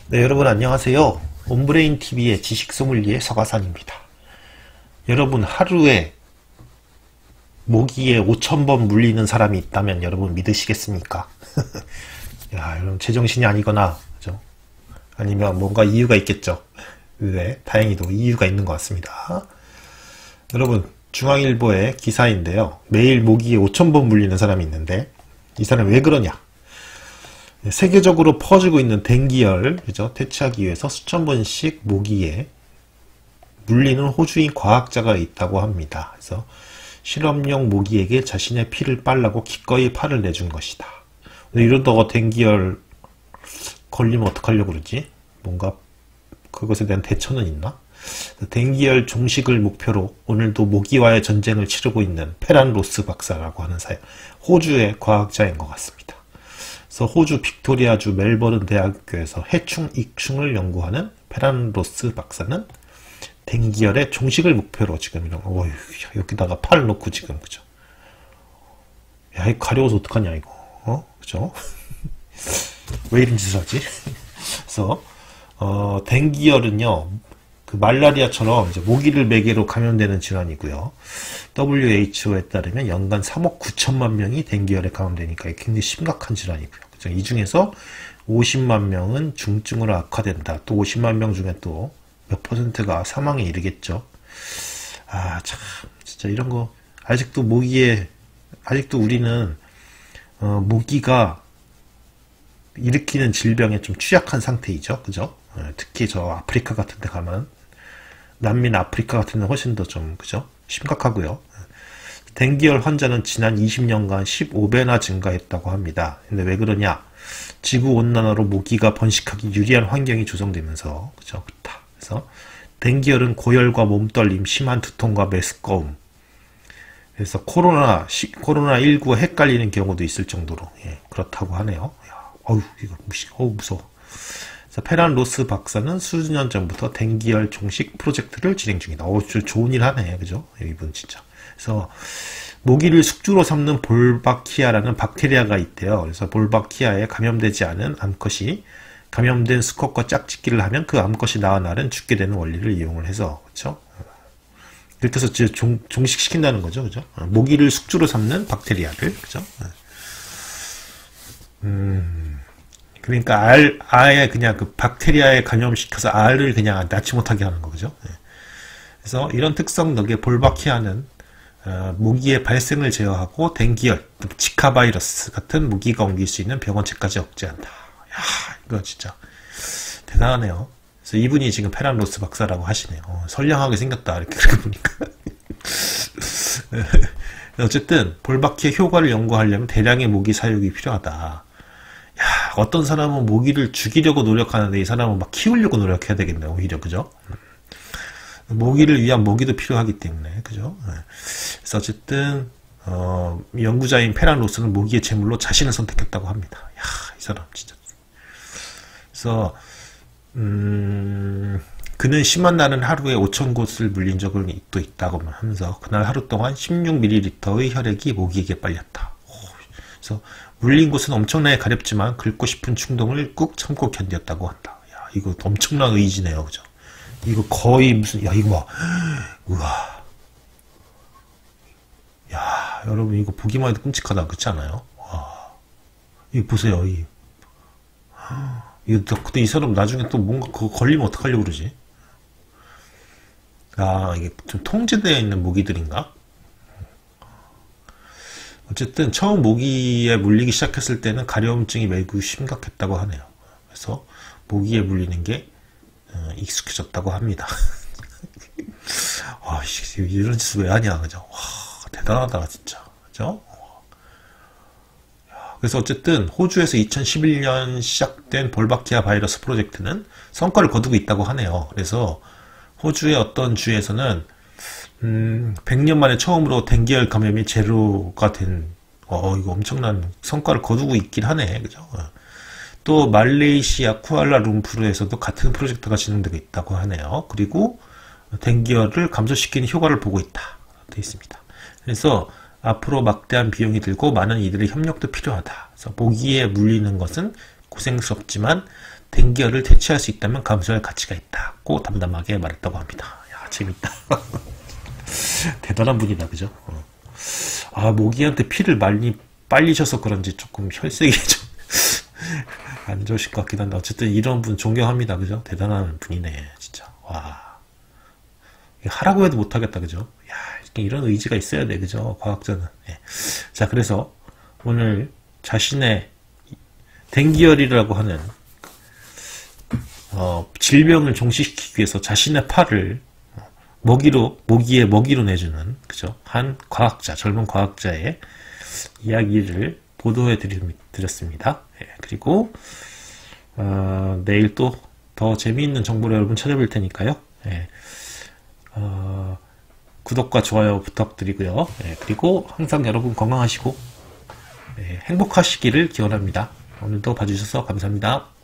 네, 여러분 안녕하세요. 온브레인TV의 지식소믈리에 서가산입니다. 여러분 하루에 모기에 5,000번 물리는 사람이 있다면 여러분 믿으시겠습니까? 야, 여러분 제정신이 아니거나 그죠? 아니면 뭔가 이유가 있겠죠. 네, 다행히도 이유가 있는 것 같습니다. 여러분 중앙일보의 기사인데요. 매일 모기에 5,000번 물리는 사람이 있는데 이 사람이 왜 그러냐? 세계적으로 퍼지고 있는 댕기열, 그죠? 퇴치하기 위해서 수천 번씩 모기에 물리는 호주인 과학자가 있다고 합니다. 그래서 실험용 모기에게 자신의 피를 빨라고 기꺼이 팔을 내준 것이다. 이러다가 댕기열 걸리면 어떡하려고 그러지? 뭔가 그것에 대한 대처는 있나? 댕기열 종식을 목표로 오늘도 모기와의 전쟁을 치르고 있는 페란 로스 박사라고 하는 호주의 과학자인 것 같습니다. 그래서 호주 빅토리아주 멜버른 대학교에서 해충, 익충을 연구하는 페란 로스 박사는 댕기열의 종식을 목표로 지금 이런 거, 여기다가 팔 놓고 지금, 그죠? 야, 이거 가려워서 어떡하냐, 이거. 그죠? 왜 이런 짓을 하지? 그래서, 댕기열은요, 그 말라리아처럼 이제 모기를 매개로 감염되는 질환이고요. WHO에 따르면 연간 3억 9천만 명이 댕기열에 감염되니까 굉장히 심각한 질환이고요. 그죠? 이 중에서 50만 명은 중증으로 악화된다. 또 50만 명 중에 또 몇 퍼센트가 사망에 이르겠죠. 아, 참, 진짜 이런 거, 아직도 우리는, 모기가 일으키는 질병에 좀 취약한 상태이죠. 그죠? 특히 저 아프리카 같은 데 가면, 남미 아프리카 같은 데 훨씬 더 좀, 그죠? 심각하고요. 댕기열 환자는 지난 20년간 15배나 증가했다고 합니다. 근데 왜 그러냐? 지구온난화로 모기가 번식하기 유리한 환경이 조성되면서, 그죠? 그렇다. 그래서 댕기열은 고열과 몸떨림, 심한 두통과 메스꺼움, 그래서 코로나19에 헷갈리는 경우도 있을 정도로 그렇다고 하네요. 이거 무서워. 그래서 페란 로스 박사는 수년 전부터 댕기열 종식 프로젝트를 진행 중이다. 좋은 일 하네, 그죠? 이분 진짜. 그래서 모기를 숙주로 삼는 볼바키아라는 박테리아가 있대요. 그래서 볼바키아에 감염되지 않은 암컷이 감염된 수컷과 짝짓기를 하면 그 암컷이 낳은 알은 죽게 되는 원리를 이용을 해서, 그렇죠? 이렇게 해서 종식시킨다는 거죠, 그죠? 모기를 숙주로 삼는 박테리아를, 그죠? 그러니까 아예 그냥 그 박테리아에 감염시켜서 알을 그냥 낳지 못하게 하는 거죠. 그래서 이런 특성 덕에 볼바키아는 모기의 발생을 제어하고 댕기열, 지카 바이러스 같은 모기가 옮길 수 있는 병원체까지 억제한다. 야, 이거 진짜 대단하네요. 그래서 이분이 지금 페란 로스 박사라고 하시네요. 선량하게 생겼다, 이렇게 그렇게 보니까. 어쨌든 볼바키의 효과를 연구하려면 대량의 모기 사육이 필요하다. 야, 어떤 사람은 모기를 죽이려고 노력하는데 이 사람은 막 키우려고 노력해야 되겠네, 오히려, 그죠? 모기를 위한 모기도 필요하기 때문에, 그죠? 그래서 어쨌든 연구자인 페란 로스는 모기의 제물로 자신을 선택했다고 합니다. 야, 이 사람 진짜. 그래서 그는 심한 날은 하루에 5,000곳을 물린 적은 또 있다고 하면서 그날 하루 동안 16ml의 혈액이 모기에게 빨렸다. 그래서 물린 곳은 엄청나게 가렵지만 긁고 싶은 충동을 꾹 참고 견뎠다고 한다. 야, 이거 엄청난 의지네요, 그죠? 이거 거의 무슨, 야, 이거 봐. 우와. 야, 여러분, 이거 보기만 해도 끔찍하다. 그렇지 않아요? 와. 이거 보세요, 근데 이 사람 나중에 또 뭔가 그거 걸리면 어떡하려고 그러지? 아, 이게 좀 통제되어 있는 모기들인가? 어쨌든 처음 모기에 물리기 시작했을 때는 가려움증이 매우 심각했다고 하네요. 그래서 모기에 물리는 게 익숙해졌다고 합니다. 와, 이런 짓을 왜 하냐, 그죠? 와, 대단하다, 진짜. 그죠? 그래서 어쨌든 호주에서 2011년 시작된 볼바키아 바이러스 프로젝트는 성과를 거두고 있다고 하네요. 그래서 호주의 어떤 주에서는 100년 만에 처음으로 댕기열 감염이 제로가 된 이거 엄청난 성과를 거두고 있긴 하네, 그죠? 또 말레이시아 쿠알라룸푸르에서도 같은 프로젝트가 진행되고 있다고 하네요. 그리고 댕기열을 감소시키는 효과를 보고 있다 되어 있습니다. 그래서 앞으로 막대한 비용이 들고 많은 이들의 협력도 필요하다. 그래서 모기에 물리는 것은 고생스럽지만 댕기열을 퇴치할 수 있다면 감수할 가치가 있다고 담담하게 말했다고 합니다. 야, 재밌다. 대단한 분이다, 그죠? 아, 모기한테 피를 많이 빨리셔서 그런지 조금 혈색이 좀 안 좋으실 것 같긴 한데, 어쨌든 이런 분 존경합니다, 그죠? 대단한 분이네, 진짜. 와. 하라고 해도 못하겠다, 그죠? 야, 이런 의지가 있어야 돼, 그죠? 과학자는. 예. 자, 그래서 오늘 자신의 댕기열이라고 하는 질병을 종식시키기 위해서 자신의 팔을 모기의 먹이로 내주는, 그죠? 한 과학자, 젊은 과학자의 이야기를 보도해 드렸습니다. 예, 그리고 내일 또 더 재미있는 정보를 여러분 찾아뵐 테니까요. 예, 구독과 좋아요 부탁드리고요. 예, 그리고 항상 여러분 건강하시고 예, 행복하시기를 기원합니다. 오늘도 봐주셔서 감사합니다.